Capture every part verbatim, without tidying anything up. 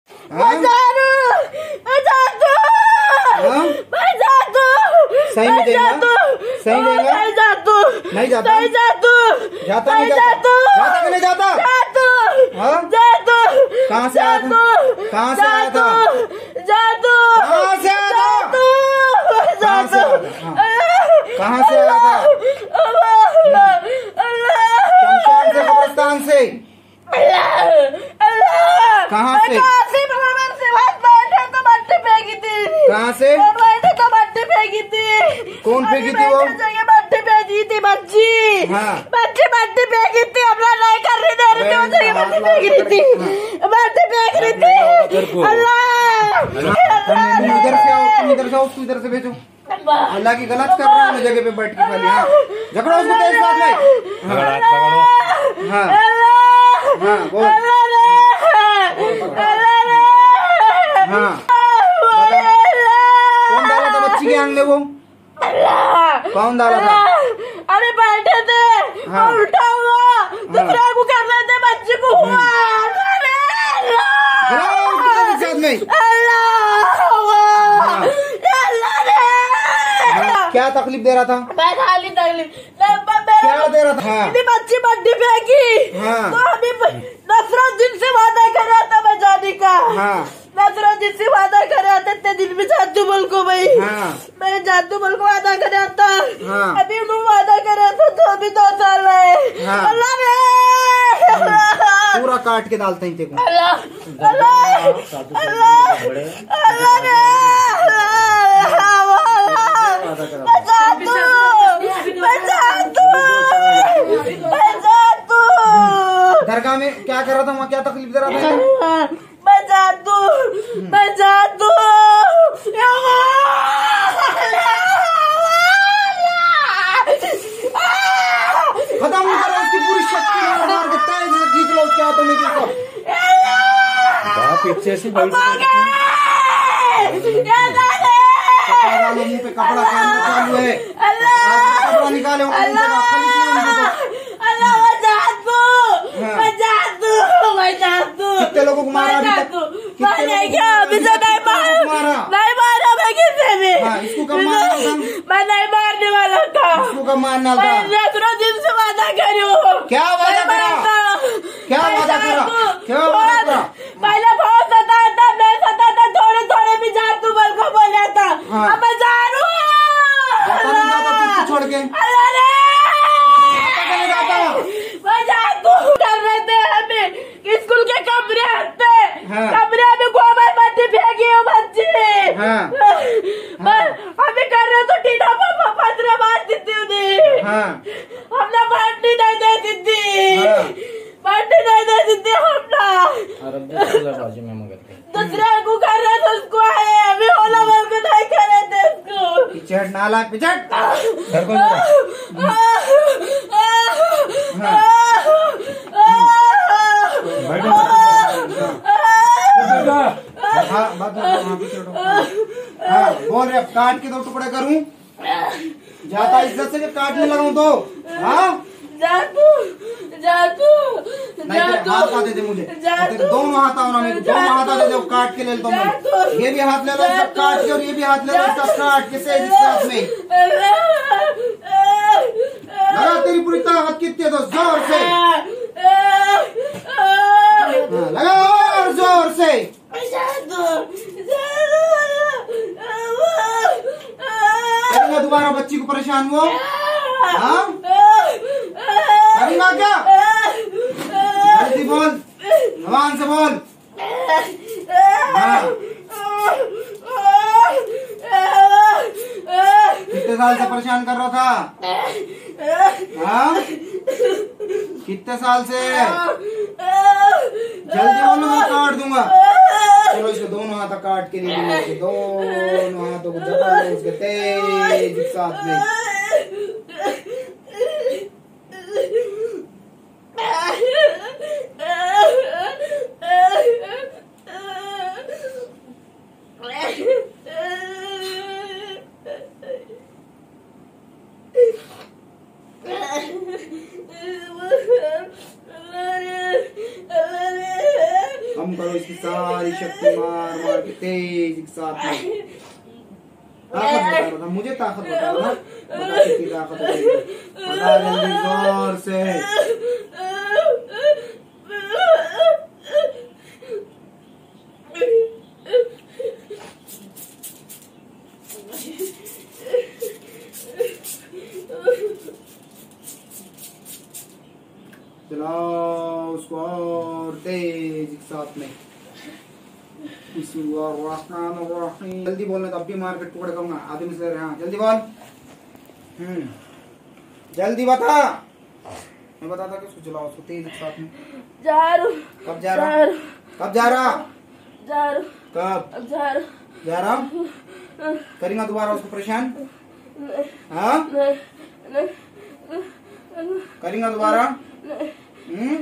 सही नहीं देगा, सही देगा, नहीं जाता, नहीं जाता, जाता नहीं जाता, जाता कि नहीं जाता, कहाँ से आया था, कहाँ से आया था, कहाँ से आया था, कहाँ से आया था, कहाँ से आया था, शमशान से, कब्रिस्तान से, कहाँ से, कहाँ से, कौन फेंकी थी वो? मट्टी फेंकी थी बच्ची। हाँ। बच्ची मट्टी फेंकी थी, अपना नहीं कर रही थी, मट्टी फेंक रही थी, मट्टी फेंक रही थी। अल्लाह इधर से आओ, तुम इधर से आओ, उसको इधर से भेजो। अल्लाह की गलत कर रहा हूँ जगह पे बैठ के खाली। हाँ झगड़ो उसको तेज साथ में। हाँ हाँ बोल। हाँ कौन डाला था बच्ची के आंग में वो? कौन डाला था? अरे बैठे थे। हाँ। उल्टा हुआ दूसरा को कर रहे थे, बच्चे को हुआ। क्या तकलीफ दे रहा था? मैं खाली तकलीफ क्या दे रहा था? बच्ची मट्टी फेंकी। हाँ। तो हमें नसरुद्दीन से वादा कर रहा था मैं जाने का। हाँ। नसरुद्दीन से वादा कर रहा था इतने दिन में जादू बल को भाई। हाँ। मैं जादू बल को वादा कर रहा था। हाँ। अभी उन्होंने वादा कर रहा था तो अभी दो साल है। हाँ। अल्लाह ने पूरा काट के डालते हैं तेको। अल्लाह अल्लाह अल्लाह अल्लाह ने दरगाह में क्या कर रहा था? वहाँ क्या तकलीफ दे रहा था? मैं जादू मैं जादू खत्म करो उसकी पूरी शक्ति मार मार के तेज खींच लो उसके हाथों में किसको पीछे से मुंह पे कपड़ा पहनना चालू है। कपड़ा निकाले कितने लोगों को मारा? नहीं क्या अभी से नहीं मारा, नहीं मारा मैं किसी भी। इसको कब मारना था? मैं नहीं मारने वाला था। इसको कब मारना था? नसरुद्दीन से वादा करूँ। क्या वादा करा? क्या वादा करा? क्या वादा करा? पहले बहुत सताया था, मैं सताया था, थोड़े थोड़े भी जादू बल को बोला था। अब मैं जा रहा हूँ छोड़ के। मैं जादू कर रहे थे, हमें स्कूल के कमरे हटते। हाँ। कमरे में गोबर मट्टी फेंकी हो बच्ची। हाँ। हाँ। हमें कर रहे तो टीना पापा पत्थर मार देती उन्हें। हाँ। हमने मट्टी नहीं दे देती। हाँ। मट्टी नहीं दे देती हमने। दूसरे को कर रहे थे उसको आए, अभी होला बल को नहीं कर रहे थे उसको। पीछे हट नाला पीछे घर को हाँ बोल रहे काट के दो टुकड़े करूं? जाता इज्जत से काटने लगाऊं तो? हाँ जादू जादू जादू हाथ आ दे दे मुझे। दोनों हाथ आओ ना, मेरे दोनों हाथ आ दे दे, काट के ले लेता हूँ। ये भी हाथ ले लो सब काट के, और ये भी हाथ ले लो सब काट के से साथ में। लगा तेरी पूरी ताकत कितनी है तो जोर से लगा और जोर से। करेंगा दोबारा बच्ची को परेशान वो? हाँ करेंगा क्या? जल्दी बोल, भगवान से बोल। हाँ कितने साल से परेशान कर रहा था? हाँ कितने साल से? जल्दी बोलो मैं काट दूंगा। चलो इसको दोनों हाथ काट के नहीं, दोनों हाथों को जबरदस्त तेज साथ में। हुक्म करो इसकी सारी शक्ति मार मार के तेज के साथ में। ताकत बता रहा था, मुझे ताकत बता रहा था, बता कितनी ताकत है, बता जल्दी जोर से। चलाओ उसको और तेज के साथ में। जल्दी बोलना, तो अब भी मार के टुकड़े करूंगा आदमी से। हाँ जल्दी बोल, हम्म जल्दी बता। मैं बताता कि उसको चलाओ उसको तेज के साथ में। जा रहा। कब जा रहा? कब जा रहा? जा रहा। कब जा रहा? जा रहा? करेंगा दोबारा उसको परेशान? हाँ करेंगा दोबारा? हम्म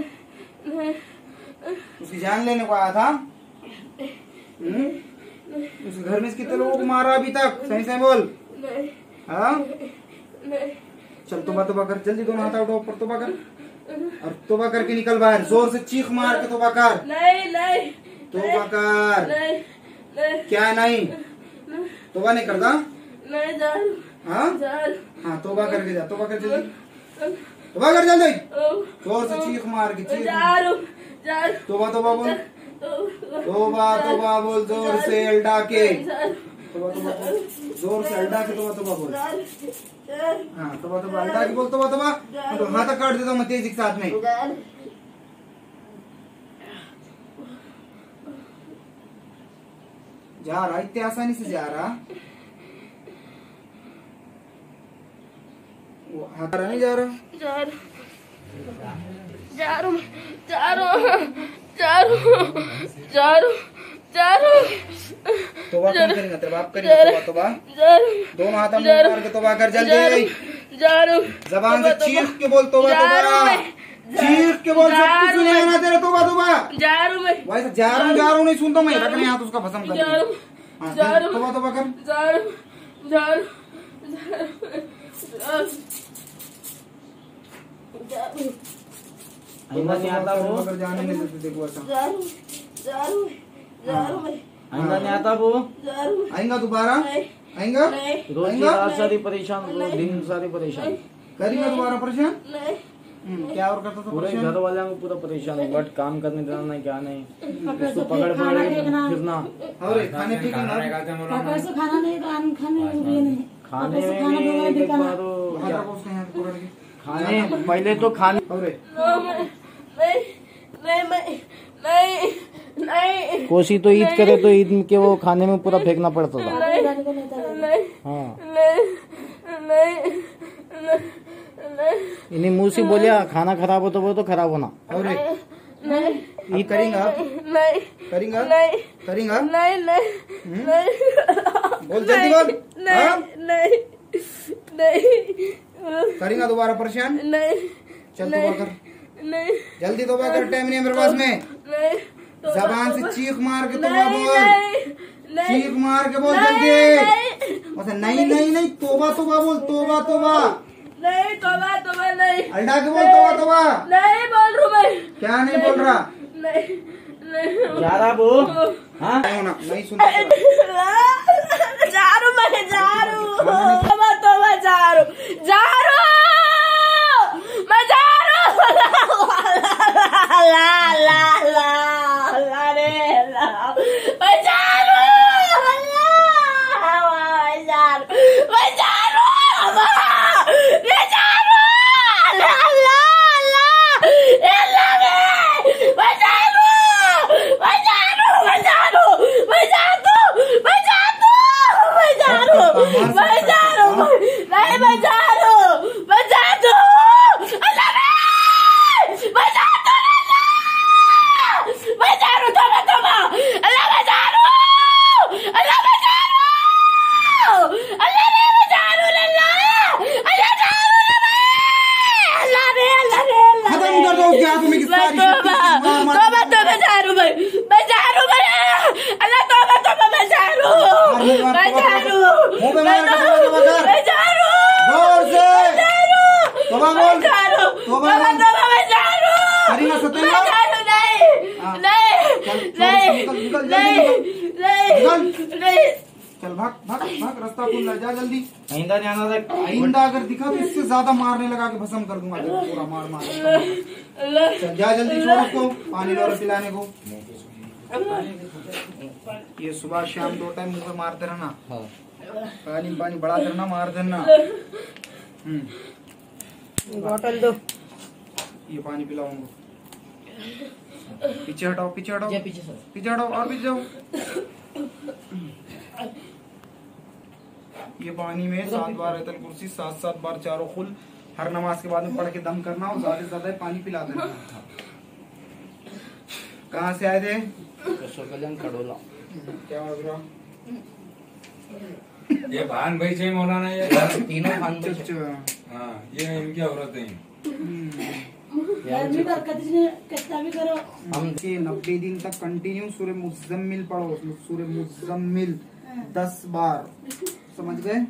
उसकी जान लेने को आया था? हम्म उस घर में कितने लोगों को मारा अभी तक? सही से बोल। हाँ चल तोबा तोबा कर, जल्दी दोनों हाथ उठाओ ऊपर, तोबा कर और तोबा करके निकल बाहर, जोर से चीख मार के तोबा कर। नहीं नहीं तोबा कर। नहीं नहीं क्या नहीं? तोबा नहीं करता? नहीं जा हाँ हाँ तोबा करके जा, तोबा कर जल्दी, तोबा कर जल्दी, जोर से चीख मार के चीख। तोबा तोबा बोल, तोबा तोबा बोल जोर से अल्डा के, तोबा तोबा बोल जोर से अल्डा के, तोबा तोबा बोल। हाँ तोबा तोबा अल्डा के बोल, तोबा तोबा। तो हाथ काट देता हूँ मैं तेजी के साथ में। जा रहा इतनी आसानी से जा रहा? वो हाथ नहीं जा रहा? जा रहा जा रहा जा रहा जा रहा जा रहा जा रहा। तोबा कौन करेगा? तेरे बाप करेगा तोबा? तोबा दोनों हाथ में मार के तोबा कर जल्दी। जा रहा जबान से चीख के बोल तोबा तोबा, चीख के बोल, सब कुछ सुनेगा ना तेरा तोबा तोबा। जा रहा मैं, वैसे जा रहा हूँ जा रहा हूँ नहीं सुनता मैं, रखने हाथ उसका भस्म कर। जा रहा जा रहा तोबा तोबा कर। जा रहा जा रहा आइंदा नहीं आता वो, अगर जाने नहीं देते देखो ऐसा। जा रहा जा रहा जा रहा मैं, आइंदा नहीं आता वो। जा रहा आएगा दोबारा? आएगा? रोज की रात सारी परेशान, दिन सारी परेशान करेगा दोबारा परेशान? नहीं। हम्म, क्या और करता था? पूरे घर वाले को पूरा परेशान है, बट काम करने देना नहीं, क्या नहीं, इसको पकड़ पकड़ के फिरना। और खाने पीने का कैसे खाना नहीं, खाने खाने नहीं, खाने में भी एक बार वो क्या- खाने पहले तो खाने नहीं नहीं नहीं नहीं नहीं कोशिश तो ईद करे तो ईद के वो खाने में पूरा फेंकना पड़ता था। नहीं हाँ नहीं नहीं नहीं इन्हीं मुंह से बोलिया खाना खराब हो तो वो तो खराब होना। और नहीं ईद करेंगा? नहीं करेंगा? नहीं करेंगा? नहीं नहीं नहीं बोल जल्दी बोल। हाँ? नहीं नहीं करेंगा दोबारा परेशान? नहीं चल तोबा कर नहीं जल्दी, तोबा कर, टाइम नहीं है मेरे पास में। नहीं जबान से चीख मार के तोबा नहीं बोल, नहीं चीख मार के बोल जल्दी। अच्छा नहीं नहीं नहीं तोबा तोबा बोल, तोबा तोबा। नहीं तोबा तोबा नहीं, अल्लाह के बोल तोबा तोबा। नहीं बोल रहा मैं, क्या नहीं बोल रहा? नहीं नहीं जा रहा वो। हाँ नहीं होना, नहीं सुनता। जा रू मैं, जा रू तोबा तोबा, जा रू जा रू मैं, जा रू ला ला ला ला रे ला मैं, जा रू मैं, जा रू मैं, जा रू मैं, जा रू ला ला ला ला रे मैं, जा रू मैं, जा रू मैं, जा रू मैं, जा तू मैं, जा तू मैं, जा रू मैं, जा रू नहीं मैं, जा रू मैं, जा तू अल्लाह रे मैं, जा तू अल्लाह मैं, जा रू तोबा तोबा अल्लाह मैं, जा रू निकल निकल जल्दी निकल नहीं चल भाग भाग भाग रास्ता खुल जा जल्दी। आइंदा नहीं आना था। आइंदा अगर दिखा तो इससे ज्यादा मारने लगा के भस्म कर दूंगा तेरे पूरा मार मार। चल जा जल्दी छोड़ उसको पानी लो पिलाने को। ये सुबह शाम दो टाइम मुंह पे मारते रहना। पानी पानी बड़ा करना मार देना। बोतल दो। ये पानी पिलाऊंगा। पीछे हटाओ पीछे हटाओ पीछे सर पीछे हटाओ और पीछे जाओ। ये पानी में सात बार आयतल कुर्सी सात सात बार चारों खुल हर नमाज के बाद में पढ़ के दम करना और ज्यादा से ज्यादा पानी पिला देना। कहाँ से आए थे? खड़ोला। क्या हो रहा? ये भान भाई से मौलाना ये तीनों भान भाई। हाँ ये इनकी औरत है। गर्मी बरकत ने कितना भी करो हम के नब्बे दिन तक कंटिन्यू सूर्य मुज़म्मिल पढ़ो। सूर्य मुज़म्मिल दस बार समझ गए?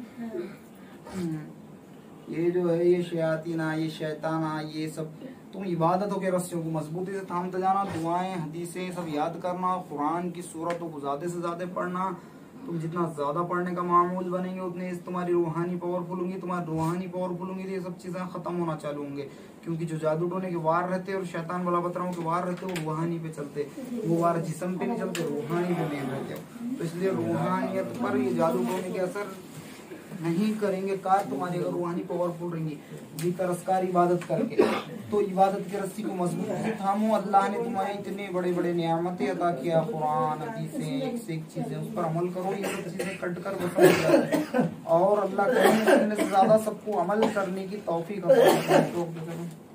ये जो है ये शयातीना ये शैताना ये सब तुम इबादतों के रस्सियों को मजबूती से थामते जाना। दुआएं हदीसें सब याद करना। कुरान की सूरतों को ज्यादा से ज्यादा पढ़ना। तुम जितना ज्यादा पढ़ने का मामूल बनेंगे उतने तुम्हारी रूहानी पावरफुल होंगी। तुम्हारी रूहानी पावरफुल होंगी तो ये सब चीजें खत्म होना चालू होंगे। क्योंकि जो जादू टोने के वार रहते और शैतान वाला बतराओं के वार रहते वो रूहानी पे चलते। वो वार जिस्म पे नहीं चलते रूहानी पे नहीं रहते। तो इसलिए रूहानियत पर ये जादू टोने के असर नहीं करेंगे। कार तुम्हारी अगर रूहानी पावरफुल रहेंगी जी तरसकार इबादत करके तो इबादत की रस्सी को मजबूत से थामो। अल्लाह ने तुम्हारे इतने बड़े बड़े नियामतें अता किया। कुरान हदीसें एक से एक चीजें उस पर अमल करो। ये सब चीजें कट कर बस और अल्लाह करने से ज्यादा सबको अमल करने की तौफीक अता करे।